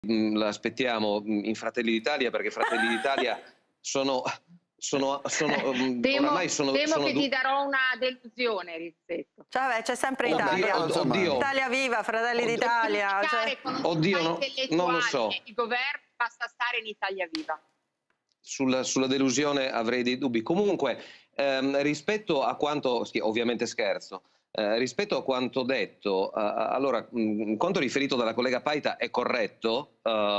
l'aspettiamo in Fratelli d'Italia, perché Fratelli d'Italia Temo oramai sono che ti darò una delusione, Rizzetto. Cioè, c'è sempre Oddio, Italia. oddio. Italia Viva, Fratelli d'Italia. Con Oddio, non lo so. il governo basta stare in Italia Viva. Sulla delusione avrei dei dubbi. Comunque, rispetto a quanto, ovviamente scherzo, rispetto a quanto detto, allora, quanto riferito dalla collega Paita è corretto,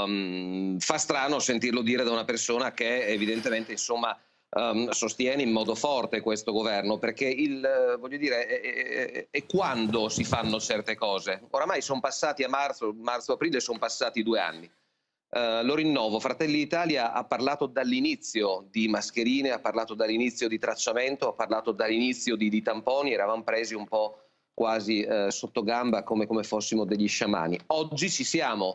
fa strano sentirlo dire da una persona che evidentemente, insomma, sostiene in modo forte questo governo, perché voglio dire, è quando si fanno certe cose. Oramai sono passati a marzo-aprile, sono passati 2 anni. Lo rinnovo, Fratelli d'Italia ha parlato dall'inizio di mascherine, ha parlato dall'inizio di tracciamento, ha parlato dall'inizio di tamponi, eravamo presi un po' quasi sotto gamba come fossimo degli sciamani. Oggi ci siamo.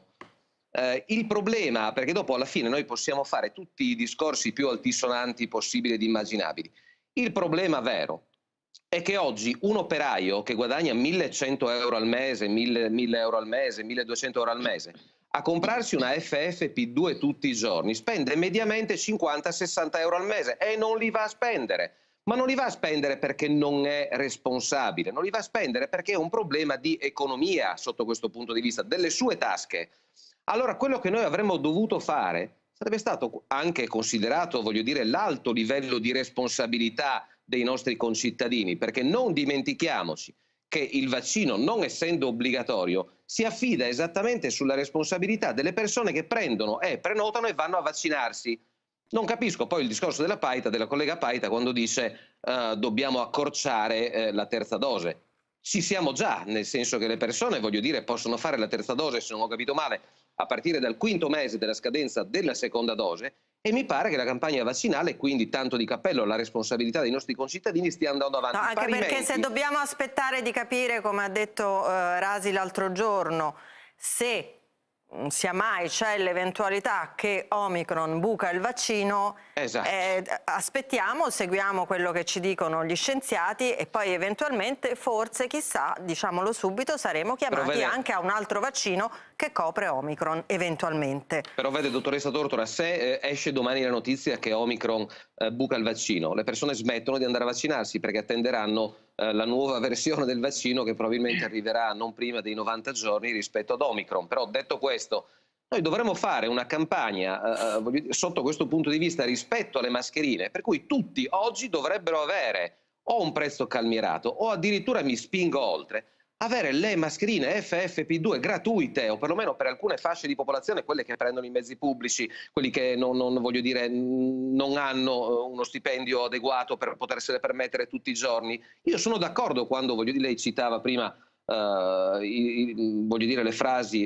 Il problema, perché dopo alla fine noi possiamo fare tutti i discorsi più altisonanti possibili ed immaginabili, il problema vero è che oggi un operaio che guadagna 1.100 euro al mese, 1.000 euro al mese, 1.200 euro al mese, a comprarsi una FFP2 tutti i giorni spende mediamente 50-60 euro al mese e non li va a spendere. Ma non li va a spendere perché non è responsabile, non li va a spendere perché è un problema di economia sotto questo punto di vista, delle sue tasche. Allora quello che noi avremmo dovuto fare sarebbe stato anche considerato, voglio dire, l'alto livello di responsabilità dei nostri concittadini, perché non dimentichiamoci che il vaccino, non essendo obbligatorio, si affida esattamente sulla responsabilità delle persone che prendono e prenotano e vanno a vaccinarsi. Non capisco poi il discorso della Paita, della collega Paita, quando dice dobbiamo accorciare la terza dose. Ci siamo già, nel senso che le persone, voglio dire, possono fare la terza dose, se non ho capito male, a partire dal 5º mese della scadenza della seconda dose, e mi pare che la campagna vaccinale, quindi tanto di cappello alla responsabilità dei nostri concittadini, stia andando avanti. No, anche perché se dobbiamo aspettare di capire, come ha detto Rasi l'altro giorno, se sia mai c'è l'eventualità che Omicron buca il vaccino, esatto. Aspettiamo, seguiamo quello che ci dicono gli scienziati e poi eventualmente, forse, chissà, diciamolo subito, saremo chiamati anche a un altro vaccino che copre Omicron, eventualmente. Però vede, dottoressa Tortora, se esce domani la notizia che Omicron buca il vaccino, le persone smettono di andare a vaccinarsi perché attenderanno la nuova versione del vaccino che probabilmente arriverà non prima dei 90 giorni rispetto ad Omicron. Però detto questo, noi dovremmo fare una campagna sotto questo punto di vista rispetto alle mascherine, per cui tutti oggi dovrebbero avere o un prezzo calmierato o addirittura, mi spingo oltre, avere le mascherine FFP2 gratuite, o perlomeno per alcune fasce di popolazione, quelle che prendono i mezzi pubblici, quelli che voglio dire, non hanno uno stipendio adeguato per potersele permettere tutti i giorni. Io sono d'accordo quando, voglio dire, lei citava prima voglio dire, le frasi,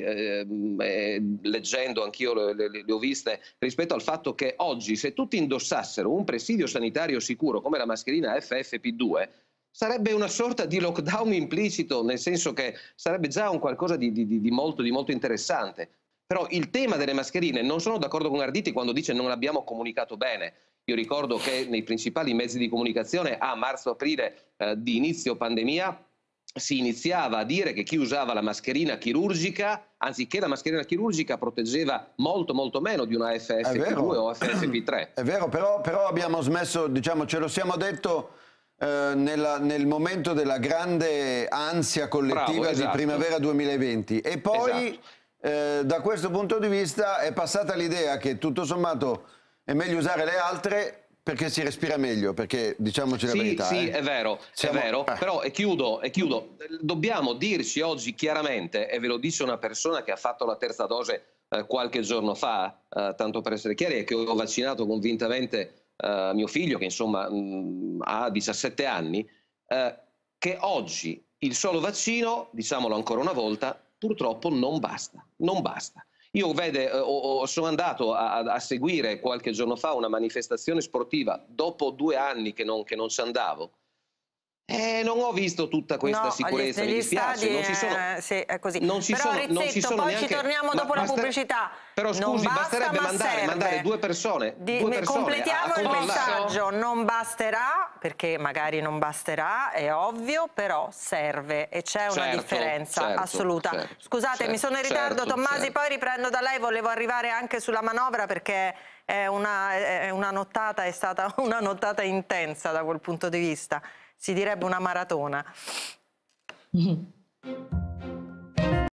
leggendo anch'io le ho viste, rispetto al fatto che oggi, se tutti indossassero un presidio sanitario sicuro come la mascherina FFP2, sarebbe una sorta di lockdown implicito, nel senso che sarebbe già un qualcosa di molto interessante. Però il tema delle mascherine, non sono d'accordo con Arditi quando dice non l'abbiamo comunicato bene. Io ricordo che nei principali mezzi di comunicazione a marzo-aprile di inizio pandemia si iniziava a dire che chi usava la mascherina chirurgica, anziché la mascherina chirurgica, proteggeva molto meno di una FFP2 o FFP3. È vero, però abbiamo smesso, diciamo, ce lo siamo detto nel momento della grande ansia collettiva. Bravo, esatto. Di primavera 2020 e poi da questo punto di vista è passata l'idea che tutto sommato è meglio usare le altre perché si respira meglio, perché diciamoci la verità. Sì, è vero, però e chiudo, dobbiamo dirci oggi chiaramente, e ve lo dice una persona che ha fatto la terza dose qualche giorno fa, tanto per essere chiari, e che ho vaccinato convintamente mio figlio, che insomma ha 17 anni, che oggi il solo vaccino, diciamolo ancora una volta, purtroppo non basta. Io sono andato a seguire qualche giorno fa una manifestazione sportiva dopo 2 anni che non ci andavo. Non ho visto tutta questa sicurezza, mi dispiace. Non si sono, sì, è così. Non ci sono, Rizzetto, non ci sono poi neanche, ci torniamo dopo la pubblicità. Però scusi, basterebbe mandare due persone, completiamo il messaggio. Non basterà, perché magari non basterà, è ovvio, però serve e c'è una differenza assoluta. Scusate, mi sono in ritardo, Tommasi, poi riprendo da lei. Volevo arrivare anche sulla manovra perché è stata una nottata intensa da quel punto di vista. Si direbbe una maratona.